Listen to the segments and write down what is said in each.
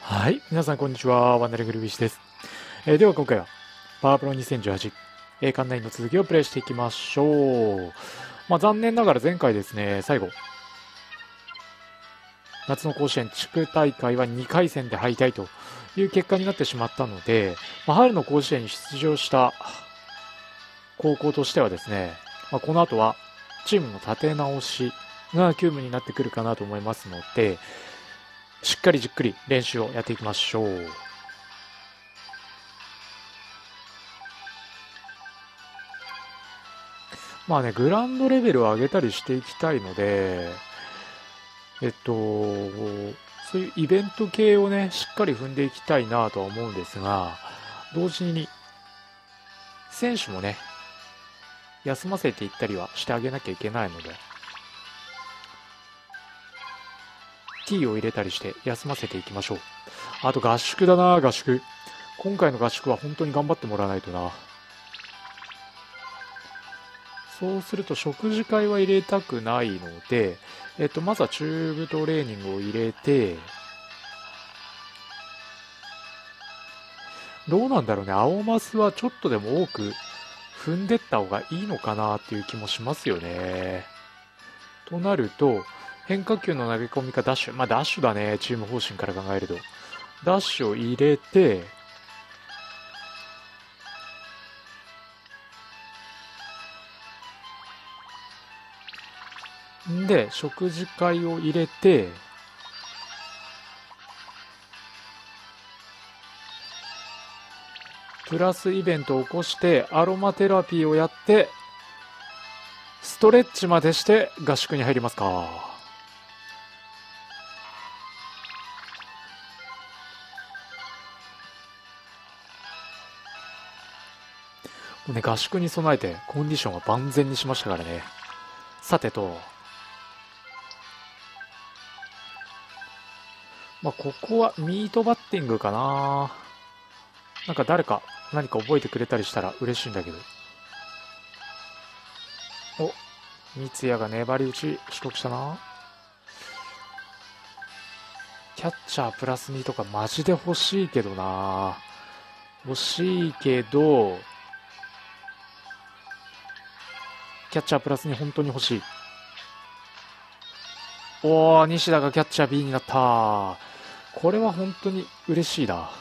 はい。皆さん、こんにちは。ワンダリングルビッシュです。では、今回は、パワープロ2018、館内の続きをプレイしていきましょう。残念ながら前回ですね、最後、夏の甲子園地区大会は2回戦で敗退という結果になってしまったので、春の甲子園に出場した高校としてはですね、この後は、チームの立て直しが急務になってくるかなと思いますので、しっかりじっくり練習をやっていきましょう。グラウンドレベルを上げたりしていきたいので、そういうイベント系をね、しっかり踏んでいきたいなとは思うんですが、同時に、選手もね、休ませていったりはしてあげなきゃいけないので、T を入れたりして休ませていきましょう。あと合宿だな、合宿。今回の合宿は本当に頑張ってもらわないとな。そうすると食事会は入れたくないので、まずはチューブトレーニングを入れて、どうなんだろうね。青マスはちょっとでも多く踏んでった方がいいのかなっていう気もしますよね。となると、変化球の投げ込みかダッシュ。ダッシュだね。チーム方針から考えると。ダッシュを入れて、で、食事会を入れて、プラスイベントを起こして、アロマテラピーをやって、ストレッチまでして合宿に入りますか。もうね、合宿に備えてコンディションは万全にしましたからね。さてと、ここはミートバッティングかな。なんか誰か何か覚えてくれたりしたら嬉しいんだけど。お、三ツ矢が粘り打ち取得したな。キャッチャープラス2とかマジで欲しいけどな。欲しいけど、キャッチャープラス2本当に欲しい。おー、西田がキャッチャー B になった。これは本当に嬉しいな。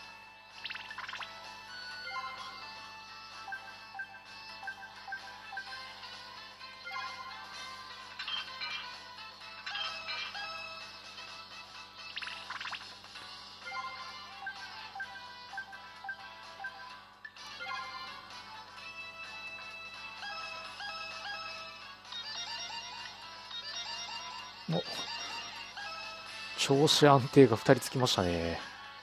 お、調子安定が2人つきましたね。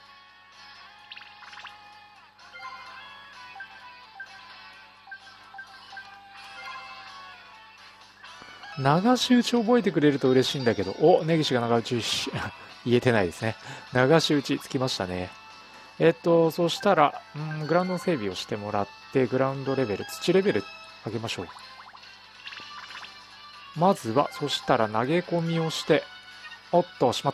流し打ち覚えてくれると嬉しいんだけど、お、根岸が流し打ち言えてないですね。流し打ちつきましたね。そしたら、グラウンド整備をしてもらって、グラウンドレベル、土レベル上げましょう。まずは、そしたら投げ込みをして、おっと、しまった。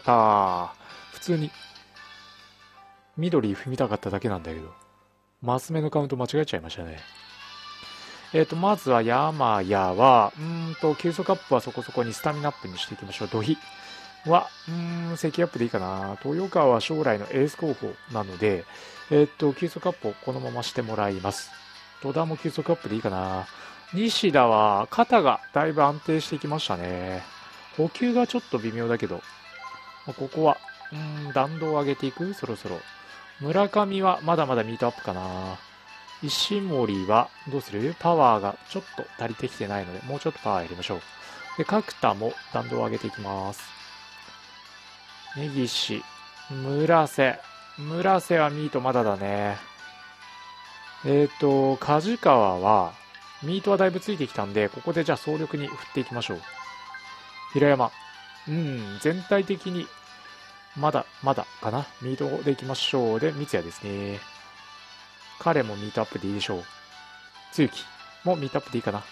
普通に、緑踏みたかっただけなんだけど、マス目のカウント間違えちゃいましたね。まずは山谷は、急速アップはそこそこにスタミナアップにしていきましょう。土肥は、積アップでいいかな。豊川は将来のエース候補なので、急速アップをこのまましてもらいます。戸田も急速アップでいいかな。西田は肩がだいぶ安定してきましたね。補給がちょっと微妙だけど、ここは、弾道を上げていくそろそろ。村上はまだまだミートアップかな。石森はどうする？パワーがちょっと足りてきてないので、もうちょっとパワー入れましょう。で、角田も弾道を上げていきます。根岸、村瀬。村瀬はミートまだだね。梶川は、ミートはだいぶついてきたんで、ここでじゃあ総力に振っていきましょう。平山。全体的に、まだ、まだかな。ミートでいきましょう。で、三ツ矢ですね。彼もミートアップでいいでしょう。つゆきもミートアップでいいかな。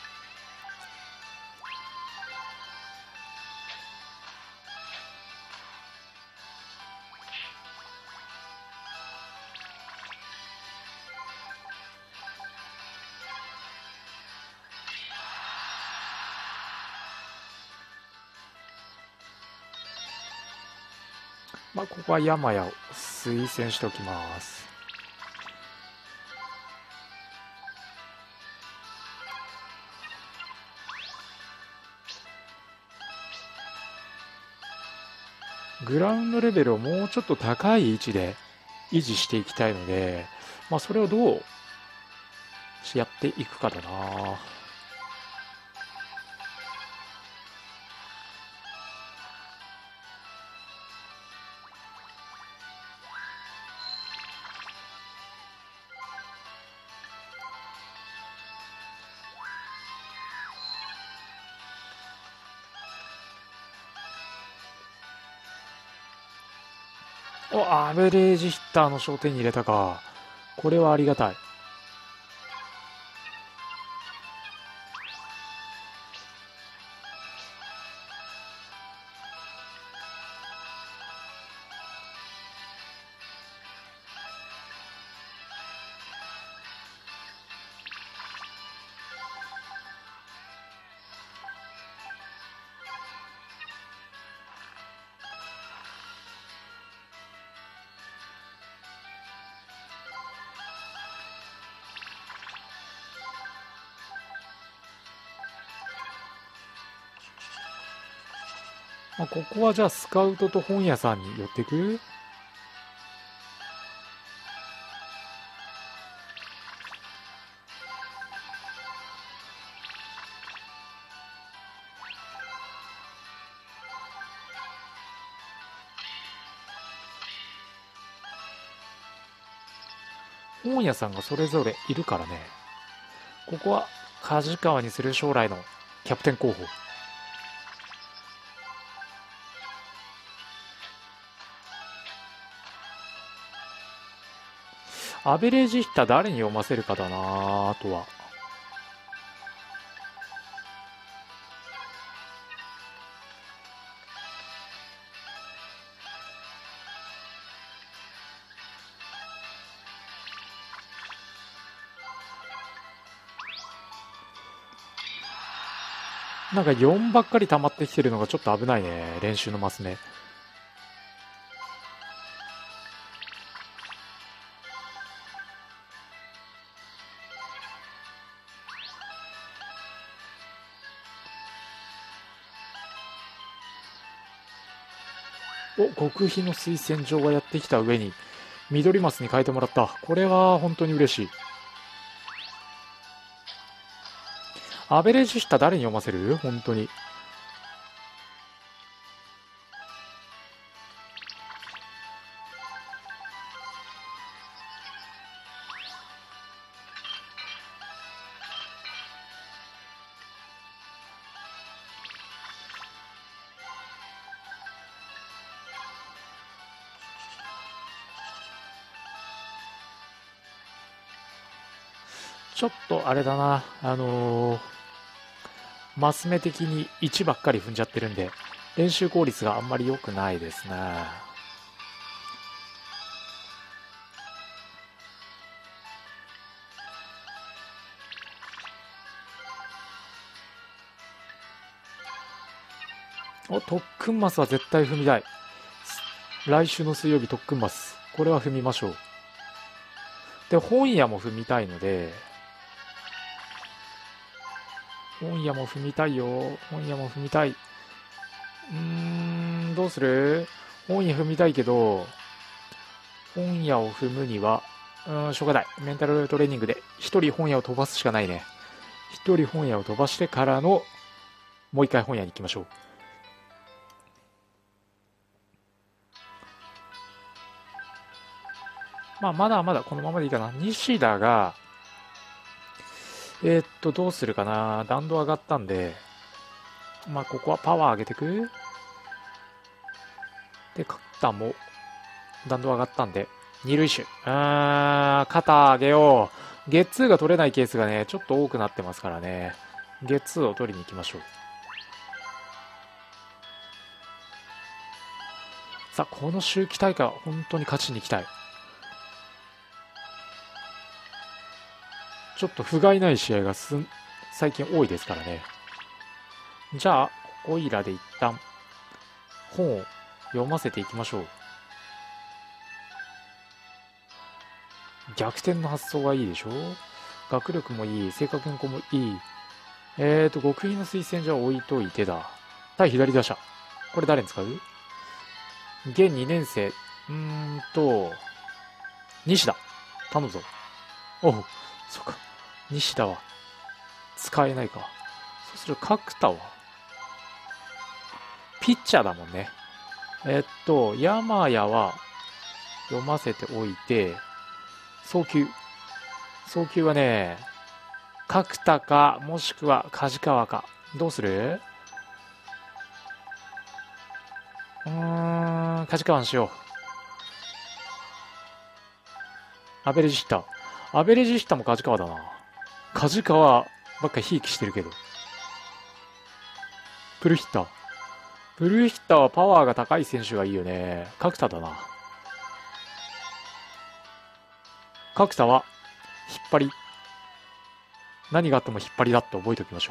まあここは山屋を推薦しておきます。グラウンドレベルをもうちょっと高い位置で維持していきたいので、まあそれをどうやっていくかだな。お、アベレージヒッターの賞手に入れたか。これはありがたい。まあ、ここはじゃあスカウトと本屋さんに寄ってく。本屋さんがそれぞれいるからね。ここは梶川にする将来のキャプテン候補。アベレージヒッター誰に読ませるかだな。あとはなんか4ばっかり溜まってきてるのがちょっと危ないね。練習のマス目。お、極秘の推薦状がやってきた上に緑マスに変えてもらった。これは本当に嬉しい。アベレージヒッター誰に読ませる？本当に。ちょっとあれだな。マス目的に1ばっかり踏んじゃってるんで、練習効率があんまり良くないですね。お、特訓マスは絶対踏みたい。来週の水曜日特訓マス。これは踏みましょう。で、本屋も踏みたいので、本屋も踏みたいよ。本屋も踏みたい。どうする？本屋踏みたいけど、本屋を踏むには、しょうがない。メンタルトレーニングで一人本屋を飛ばすしかないね。一人本屋を飛ばしてからの、もう一回本屋に行きましょう。まあ、まだまだこのままでいいかな。西田が、どうするかな。弾道上がったんで、まあ、ここはパワー上げてく。で、肩も弾道上がったんで、二塁手。肩上げよう。ゲッツーが取れないケースがね、ちょっと多くなってますからね。ゲッツーを取りに行きましょう。さあ、この秋季大会は本当に勝ちに行きたい。ちょっと不甲斐ない試合が最近多いですからね。じゃあ、ここいらで一旦本を読ませていきましょう。 逆転の発想がいいでしょ。学力もいい、性格変更もいい。極秘の推薦じゃ置いといてだ。対左打者。これ誰に使う？現2年生。西田。頼むぞ。おう、そっか。西田は使えないか。そうする角田はピッチャーだもんね。山谷は読ませておいて、送球。送球はね、角田か、もしくは梶川か。どうする？梶川にしよう。アベレージヒッター。アベレージヒッターも梶川だな。梶川ばっかひいきしてるけど。プルヒッター。プルヒッターはパワーが高い選手がいいよね。角田だな。角田は引っ張り。何があっても引っ張りだって覚えておきましょ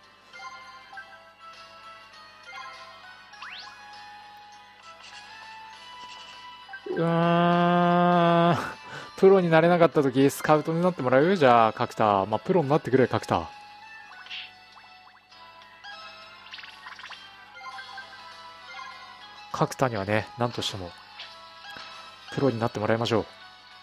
う。プロになれなかった時スカウトになってもらう？じゃあ角田。まあプロになってくれ角田。角田にはね、何としてもプロになってもらいましょう。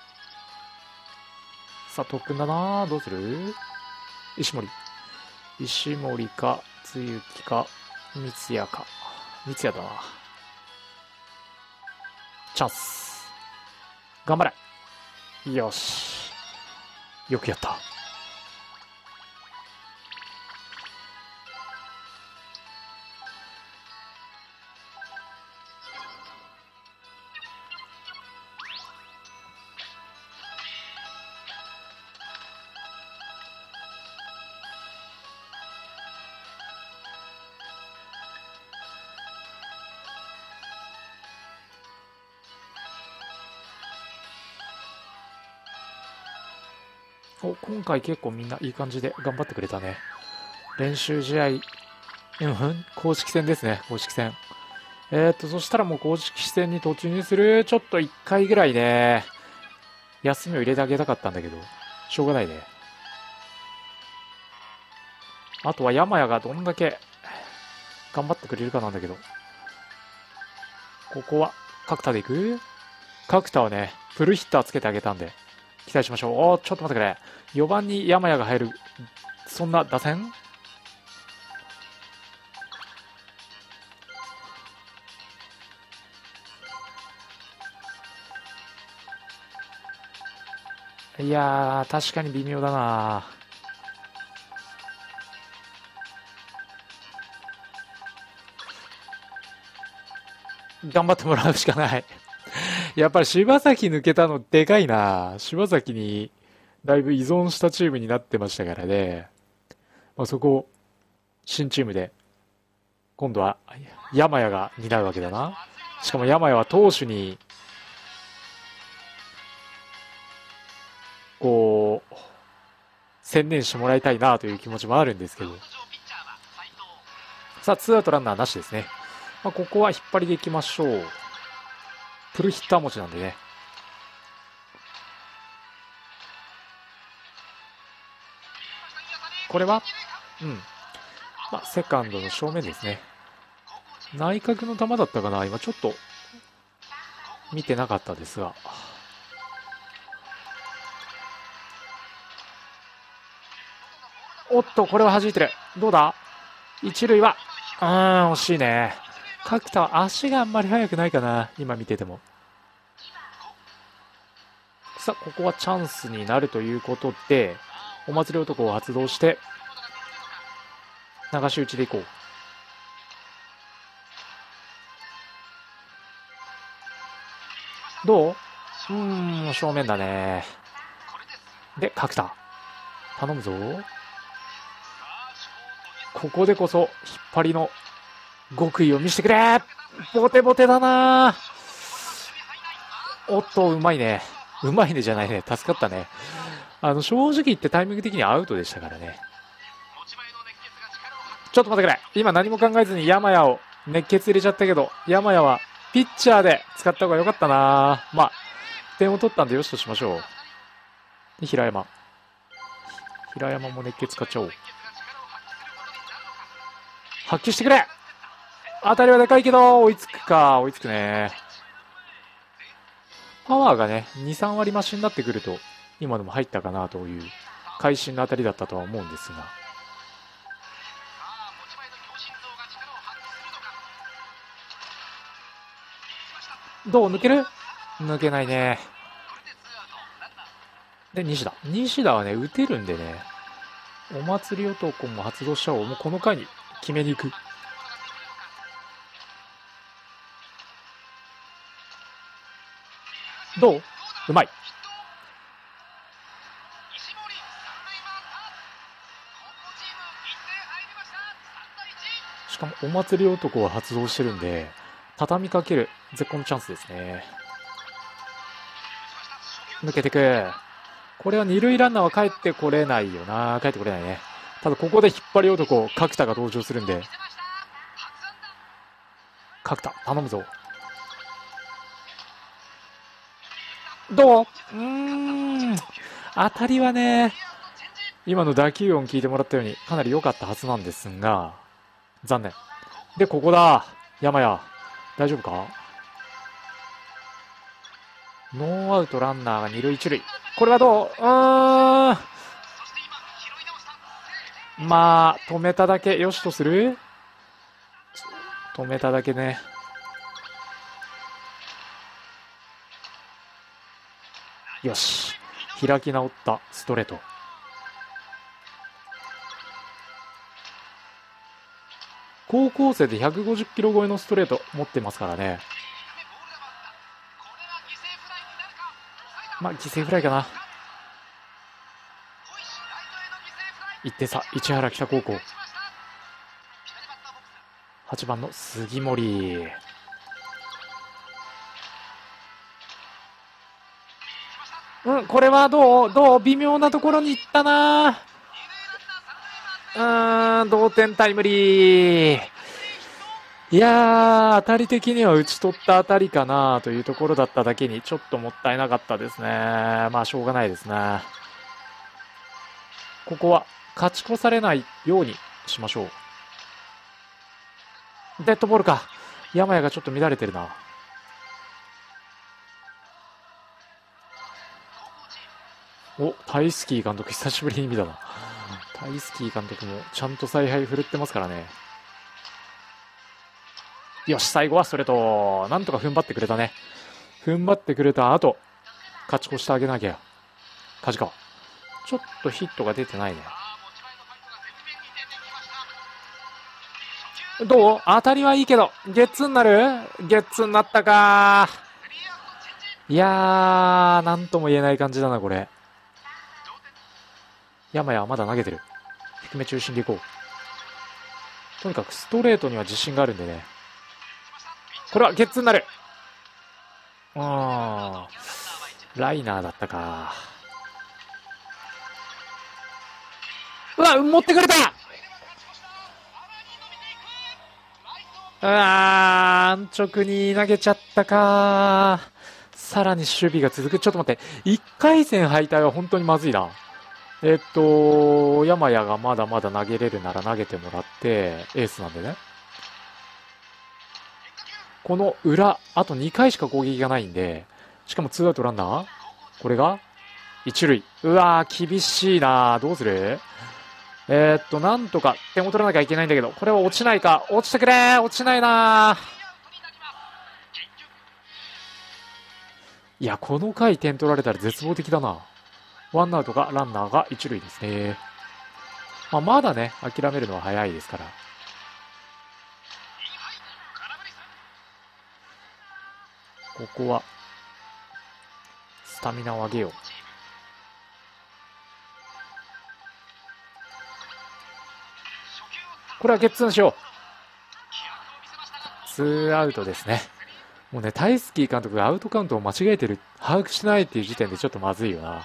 さあ特訓だな。どうする？石森。石森かつゆきか三谷か。三谷だな。チャンス。頑張れ。よし。よくやった。今回結構みんないい感じで頑張ってくれたね。練習試合、公式戦ですね、公式戦。そしたらもう公式戦に突入する。ちょっと1回ぐらいね、休みを入れてあげたかったんだけど、しょうがないね。あとは山谷がどんだけ頑張ってくれるかなんだけど。ここは角田でいく？角田はね、フルヒッターつけてあげたんで、期待しましょう。ちょっと待ってくれ。4番に山谷が入る、そんな打線？いやー、確かに微妙だな。頑張ってもらうしかない。やっぱり柴崎抜けたのでかいな。柴崎にだいぶ依存したチームになってましたからね。そこを新チームで今度は山谷が担うわけだな。しかも山谷は投手にこう専念してもらいたいなという気持ちもあるんですけど。さあツーアウトランナーなしですね。ここは引っ張りでいきましょう。プルヒッター持ちなんでね。これはセカンドの正面ですね。内角の球だったかな。今ちょっと見てなかったですが。おっと、これは弾いてる。どうだ？一塁は惜しいね。角田は足があんまり速くないかな、今見てても。さあここはチャンスになるということで、お祭り男を発動して流し打ちでいこう。どう？正面だね。で角田頼むぞ。ここでこそ引っ張りの極意を見せてくれ。ボテボテだな。おっと、うまいね。うまいねじゃないね。助かったね。正直言ってタイミング的にはアウトでしたからね。ちょっと待ってくれ。今何も考えずに山谷を熱血入れちゃったけど、山谷はピッチャーで使った方が良かったな。点を取ったんでよしとしましょう。 で、平山。平山も熱血使っちゃおう。発揮してくれ。当たりはでかいけど、追いつくか。追いつくね。パワーがね、2、3割増しになってくると、今のも入ったかなという会心の当たりだったとは思うんですが。どう抜ける？抜けないね。で、西田。西田はね、打てるんでね、お祭り男も発動しちゃおう。もうこの回に決めに行く。どう？うまい。しかもお祭り男は発動してるんで、畳みかける絶好のチャンスですね。抜けてく。これは二塁ランナーは帰ってこれないよな。帰ってこれないね。ただここで引っ張り男、角田が登場するんで。角田、頼むぞ。どう？当たりはね、今の打球音聞いてもらったようにかなり良かったはずなんですが、残念。で、ここだ。山谷。大丈夫か？ノーアウトランナーが二塁一塁。これはどう？まあ、止めただけ、よしとする？止めただけね。よし。開き直ったストレート。高校生で150キロ超えのストレート持ってますからね。まあ、犠牲フライかな。1点差、市原北高校。8番の杉森。これはどう微妙なところに行ったな。同点タイムリー。いやー、当たり的には打ち取った当たりかなというところだっただけに、ちょっともったいなかったですね。まあ、しょうがないですね。ここは勝ち越されないようにしましょう。デッドボールか。山谷がちょっと乱れてるな。お、タイスキー監督久しぶりに見たな。タイスキー監督もちゃんと采配振るってますからね。よし、最後はストレート。なんとか踏ん張ってくれたね。踏ん張ってくれた後、勝ち越してあげなきゃ。梶川。ちょっとヒットが出てないね。どう？当たりはいいけど、ゲッツーになる？ゲッツーになったか。いやー、なんとも言えない感じだな、これ。山谷はまだ投げてる。低め中心でいこう。とにかくストレートには自信があるんでね。これはゲッツーになる。ライナーだったか。うわ、持ってくれた。安直に投げちゃったか。さらに守備が続く。ちょっと待って。1回戦敗退は本当にまずいな。山谷がまだまだ投げれるなら投げてもらって、エースなんでね。この裏、あと2回しか攻撃がないんで、しかも2アウトランナーこれが一塁。うわー、厳しいな。どうする？なんとか点を取らなきゃいけないんだけど、これは落ちないか。落ちてくれ。落ちないな。いや、この回点取られたら絶望的だな。ワンアウトが、ランナーが一塁ですね。まだね、諦めるのは早いですから。ここは、スタミナを上げよう。これはゲッツーにしよう。ツーアウトですね。もうね、タイスキー監督がアウトカウントを間違えてる、把握してないっていう時点でちょっとまずいよな。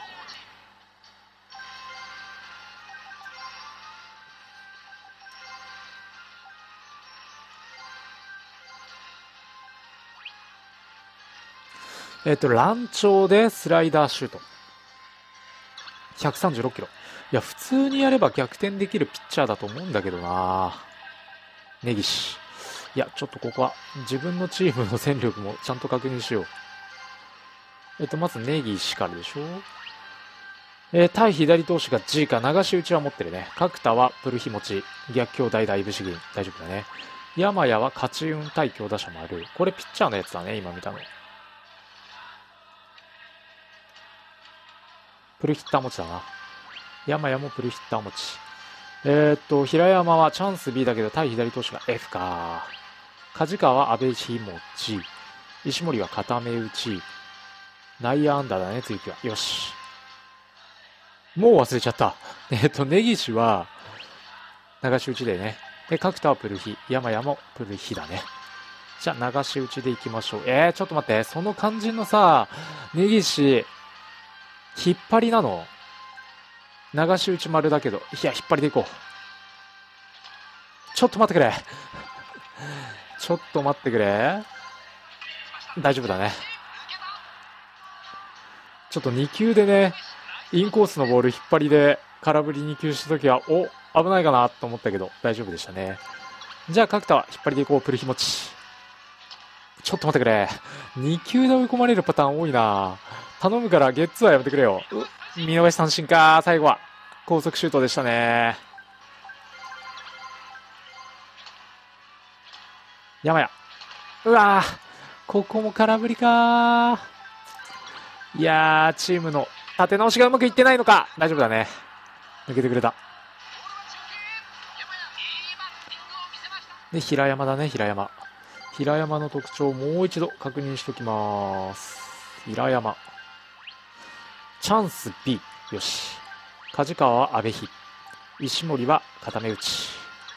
乱調でスライダーシュート。 136キロ。いや、普通にやれば逆転できるピッチャーだと思うんだけどな。根岸。いや、ちょっとここは自分のチームの戦力もちゃんと確認しよう。まず根岸からでしょ。対左投手が G か流し打ちは持ってるね。角田はプルヒ持ち、逆境代打いぶし銀。大丈夫だね。山谷は勝ち運対強打者もある。これピッチャーのやつだね、今見たの。プルヒッター持ちだな。山谷もプルヒッター持ち。平山はチャンス B だけど対左投手が F か。梶川は阿部ひもち。石森は固め打ち。内野安打だね、次は。よし。もう忘れちゃった。根岸は流し打ちでね。で、角田はプルヒ。山谷もプルヒだね。じゃあ流し打ちでいきましょう。ちょっと待って。その肝心のさ、根岸、引っ張りなの？流し打ち丸だけど。いや、引っ張りでいこう。ちょっと待ってくれ。ちょっと待ってくれ。大丈夫だね。ちょっと2球でね、インコースのボール引っ張りで空振り2球したときは、お、危ないかなと思ったけど、大丈夫でしたね。じゃあ、角田は引っ張りでいこう。プルヒ持ち。ちょっと待ってくれ。2球で追い込まれるパターン多いな。頼むからゲッツーはやめてくれよ。見逃し三振か。最後は高速シュートでしたね。山谷。うわぁ、ここも空振りか。いやー、チームの立て直しがうまくいってないのか。大丈夫だね。抜けてくれた。で、平山だね、平山。平山の特徴をもう一度確認しときます。平山。チャンス B。よし。梶川は阿部比。石森は固め打ち。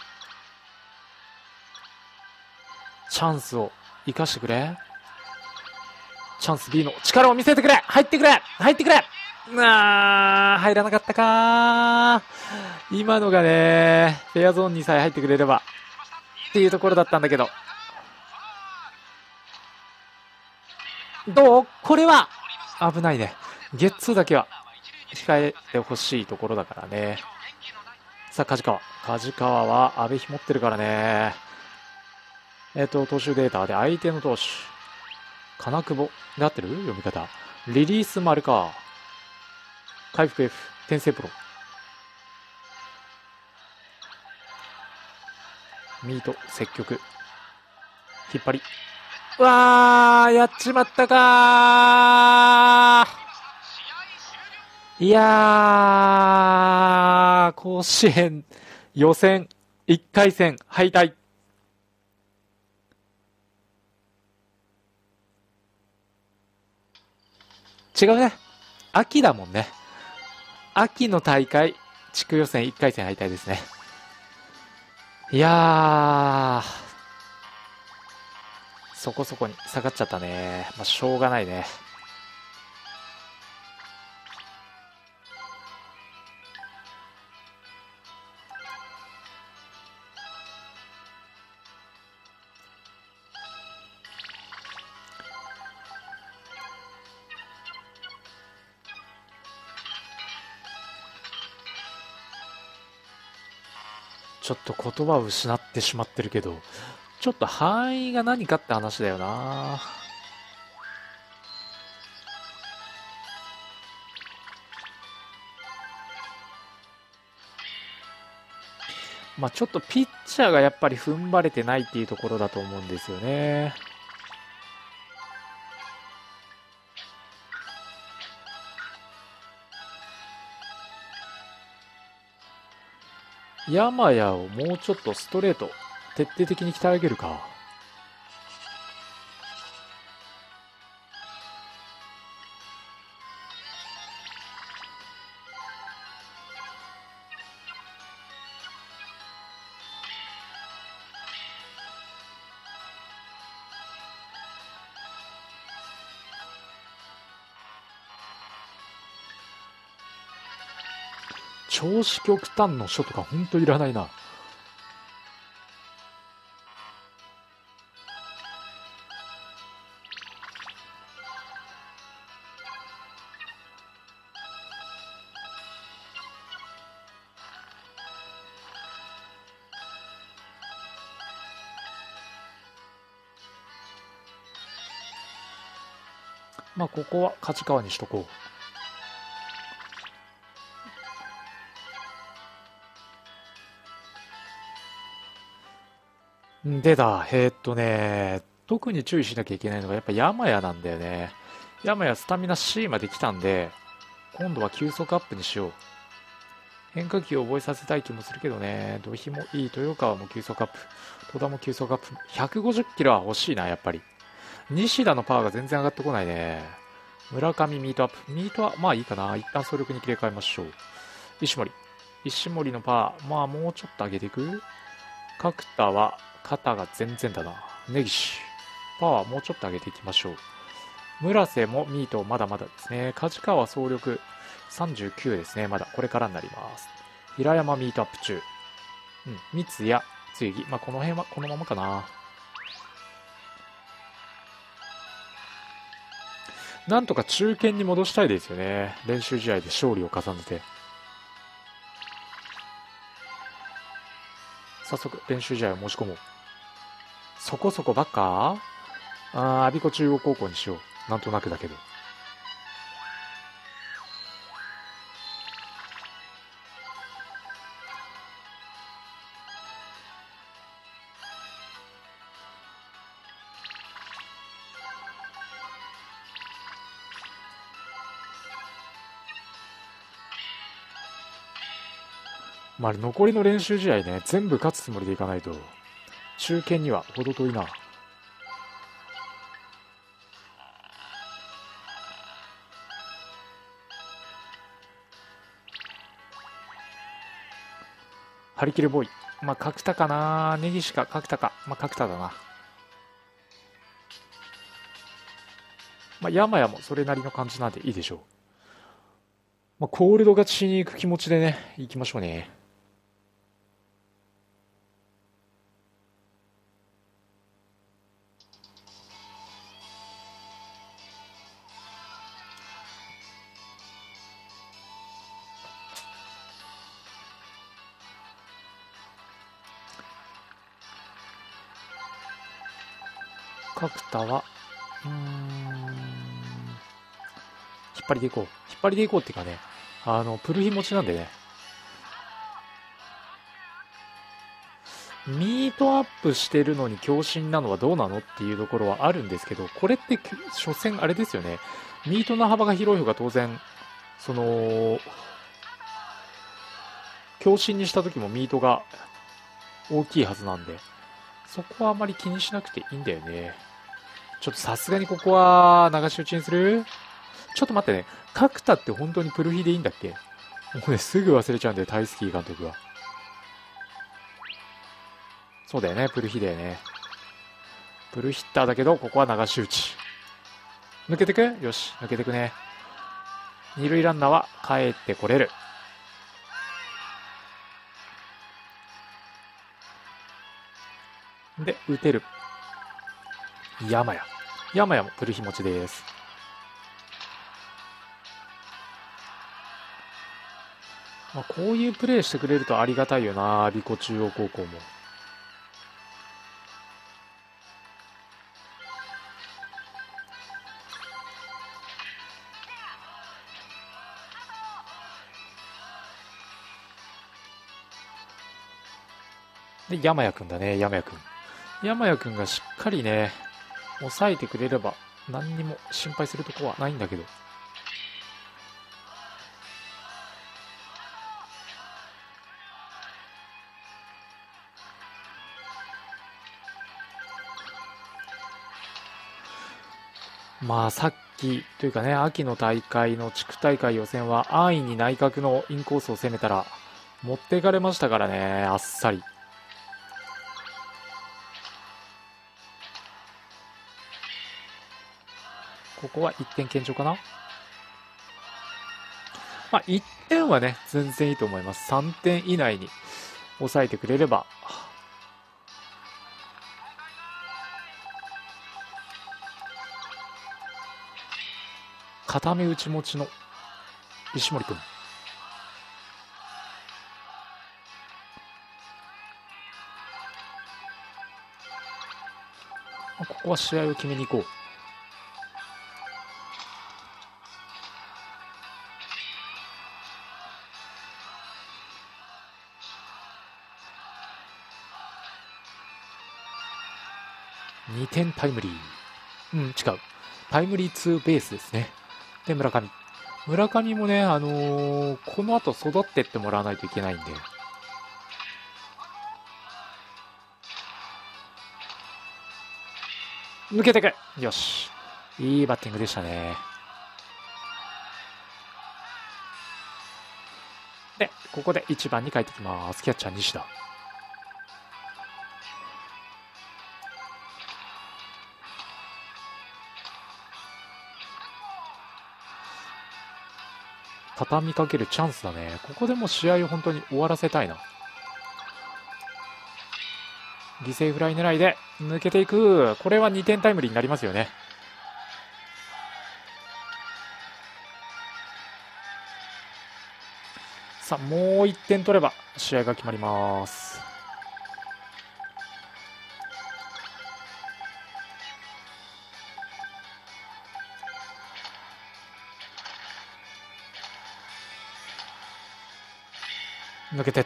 チャンスを生かしてくれ。チャンス B の力を見せてくれ。入ってくれ。入ってくれ。入らなかったか。今のがね、フェアゾーンにさえ入ってくれればっていうところだったんだけど。どう？これは危ないね。ゲッツーだけは控えてほしいところだからね。さあ、梶川。梶川は阿部比持ってるからね。投手データで相手の投手。金久保で合ってる？読み方。リリース丸か。回復 F。転生プロ。ミート、積極。引っ張り。うわー、やっちまったかー。いやー、甲子園予選1回戦敗退。違うね。秋だもんね。秋の大会、地区予選1回戦敗退ですね。いやー、そこそこに下がっちゃったね。まあ、しょうがないね。ちょっと言葉を失ってしまってるけど、ちょっと範囲が何かって話だよな。まあちょっとピッチャーがやっぱり踏ん張れてないっていうところだと思うんですよね。山谷をもうちょっとストレート徹底的に鍛え上げるか。調子極端の書とかほんといらないな。 まあここは勝川にしとこう。でだ、特に注意しなきゃいけないのがやっぱ山屋なんだよね。山屋スタミナ C まで来たんで、今度は急速アップにしよう。変化球を覚えさせたい気もするけどね。土肥もいい、豊川も急速アップ。戸田も急速アップ。150キロは欲しいな、やっぱり。西田のパワーが全然上がってこないね。村上ミートアップ。ミートはまあいいかな。一旦総力に切り替えましょう。石森。石森のパワー、まあもうちょっと上げていく。角田は肩が全然だな。根岸。パワーもうちょっと上げていきましょう。村瀬もミートまだまだですね。梶川総力39ですね。まだこれからになります。平山ミートアップ中。三谷、追撃。まあこの辺はこのままかな。なんとか中堅に戻したいですよね。練習試合で勝利を重ねて。早速練習試合を申し込もう。そこそこばっか我孫子中央高校にしよう。なんとなくだけど。まあ、残りの練習試合ね、全部勝つつもりでいかないと、中堅には程遠いな。張り切るボーイ。まあ、角田かな。根岸か角田か。まあ、角田だな。まあ、山々もそれなりの感じなんでいいでしょう。まあ、コールド勝ちしに行く気持ちでね、行きましょうね。角田は、引っ張りでいこう。引っ張りでいこうっていうかね、プルヒ持ちなんでね。ミートアップしてるのに強振なのはどうなのっていうところはあるんですけど、これって所詮あれですよね。ミートの幅が広い方が当然、その、強振にした時もミートが大きいはずなんで、そこはあまり気にしなくていいんだよね。ちょっとさすがにここは流し打ちにする？ちょっと待ってね。角田って本当にプルヒでいいんだっけ？もうね、すぐ忘れちゃうんだよ、タイスキー監督は。そうだよね、プルヒだよね。プルヒッターだけど、ここは流し打ち。抜けてく？よし、抜けてくね。二塁ランナーは帰ってこれる。で、打てる。山屋。山屋もプルヒ持ちです。まあ、こういうプレーしてくれるとありがたいよな、我孫子中央高校も。で、山谷くんだね、山谷くん。山谷くんがしっかりね、抑えてくれれば、何にも心配するとこはないんだけど。まあ、さっきというかね、秋の大会の地区大会予選は安易に内角のインコースを攻めたら、持っていかれましたからね、あっさり。ここは1点堅調かな。まあ、1点はね、全然いいと思います。3点以内に抑えてくれれば。固め打ち持ちの石森くん。ここは試合を決めに行こう。 2点タイムリー。違う。タイムリー2ベースですね。で、村上。村上もね、この後育ってってもらわないといけないんで。抜けてく。よし。いいバッティングでしたね。で、ここで1番に帰ってきます。キャッチャー西田。畳みかけるチャンスだね。ここでも試合を本当に終わらせたいな。犠牲フライ狙いで抜けていく。これは2点タイムリーになりますよね。さあ、もう1点取れば試合が決まります。抜けてった。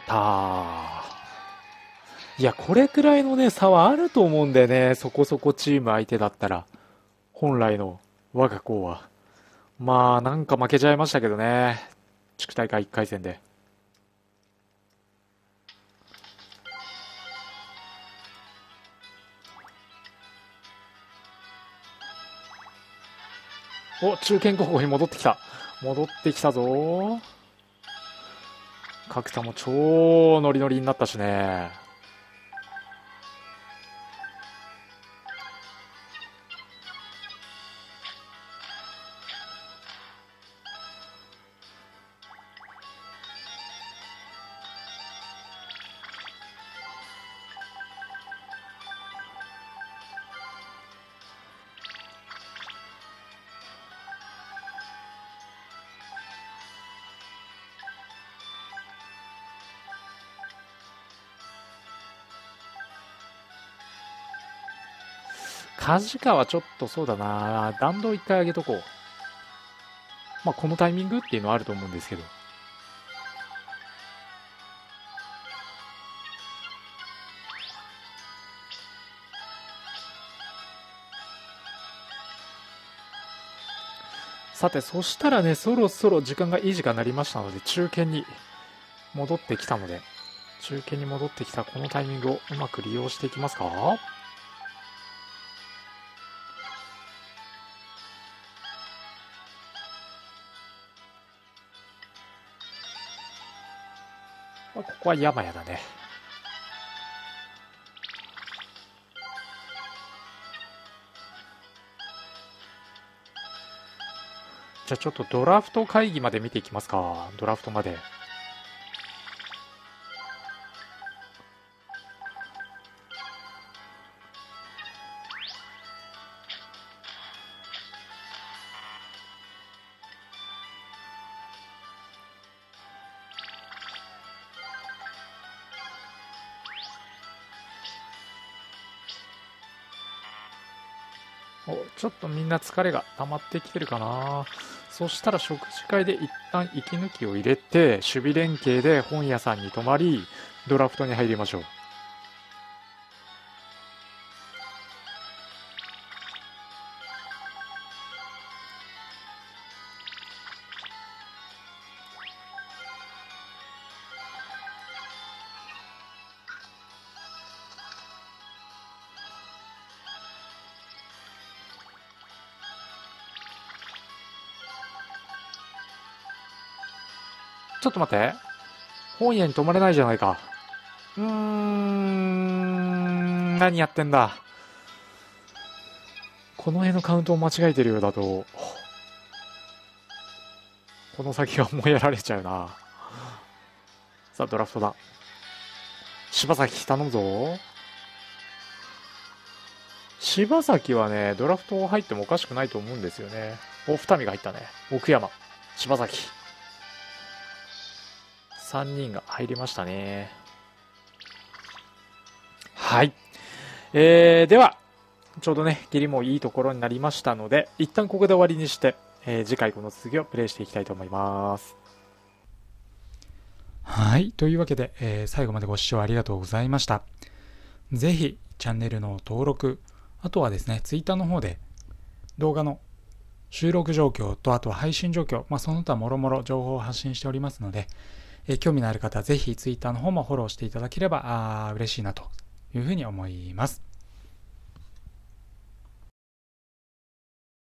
いや、これくらいのね、差はあると思うんだよね。そこそこチーム相手だったら。本来の我が校は。まあ、なんか負けちゃいましたけどね。地区大会1回戦で。お、中堅高校に戻ってきた。戻ってきたぞ。角田も超ノリノリになったしね。梶川ちょっとそうだな。弾道一回上げとこう。まあ、このタイミングっていうのはあると思うんですけど。さて、そしたらね、そろそろ時間がいい時間になりましたので、中堅に戻ってきたので、中堅に戻ってきたこのタイミングをうまく利用していきますか。ここは山谷だね。じゃあちょっとドラフト会議まで見ていきますか。ドラフトまで。ちょっとみんな疲れが溜まってきてるかな。そしたら食事会で一旦息抜きを入れて、守備連携で本屋さんに泊まり、ドラフトに入りましょう。ちょっと待って。本屋に泊まれないじゃないか。何やってんだ。この辺のカウントを間違えてるようだと、この先はもうやられちゃうな。さあ、ドラフトだ。柴崎頼むぞ。柴崎はね、ドラフト入ってもおかしくないと思うんですよね。二見が入ったね。奥山、柴崎。3人が入りましたね。はい。では、ちょうどね、切りもいいところになりましたので、一旦ここで終わりにして、次回この続きをプレイしていきたいと思います。はい。というわけで、最後までご視聴ありがとうございました。ぜひ、チャンネルの登録、 あとはですね、ツイッターの方で動画の収録状況と、あとは配信状況、その他もろもろ情報を発信しておりますので、興味のある方はぜひツイッターの方もフォローしていただければ嬉しいなというふうに思います。